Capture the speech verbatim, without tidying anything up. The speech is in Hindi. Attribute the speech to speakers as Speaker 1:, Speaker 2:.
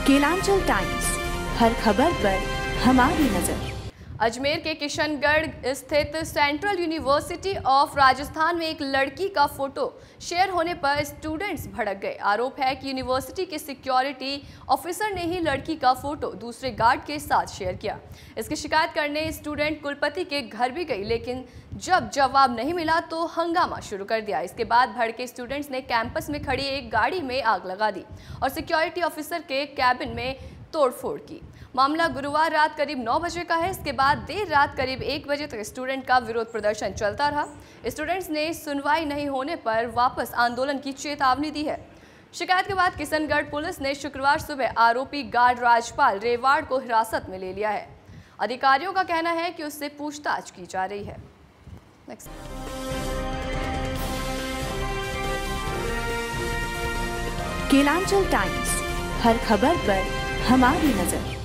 Speaker 1: केलांचल टाइम्स, हर खबर पर हमारी नजर।
Speaker 2: अजमेर के किशनगढ़ स्थित सेंट्रल यूनिवर्सिटी ऑफ राजस्थान में एक लड़की का फोटो शेयर होने पर स्टूडेंट्स भड़क गए। आरोप है कि यूनिवर्सिटी के सिक्योरिटी ऑफिसर ने ही लड़की का फोटो दूसरे गार्ड के साथ शेयर किया। इसकी शिकायत करने स्टूडेंट कुलपति के घर भी गई, लेकिन जब जवाब नहीं मिला तो हंगामा शुरू कर दिया। इसके बाद भड़के स्टूडेंट्स ने कैंपस में खड़ी एक गाड़ी में आग लगा दी और सिक्योरिटी ऑफिसर के कैबिन में तोड़फोड़ की। मामला गुरुवार रात करीब नौ बजे का है। इसके बाद देर रात करीब एक बजे तक स्टूडेंट का विरोध प्रदर्शन चलता रहा। स्टूडेंट्स ने सुनवाई नहीं होने पर वापस आंदोलन की चेतावनी दी है। शिकायत के बाद किशनगढ़ पुलिस ने शुक्रवार सुबह आरोपी गार्ड राजपाल रेवाड़ को हिरासत में ले लिया है। अधिकारियों का कहना है कि उससे पूछताछ की जा रही है। Next.
Speaker 1: केलांचल टाइम्स, हर खबर पर हमारी नजर।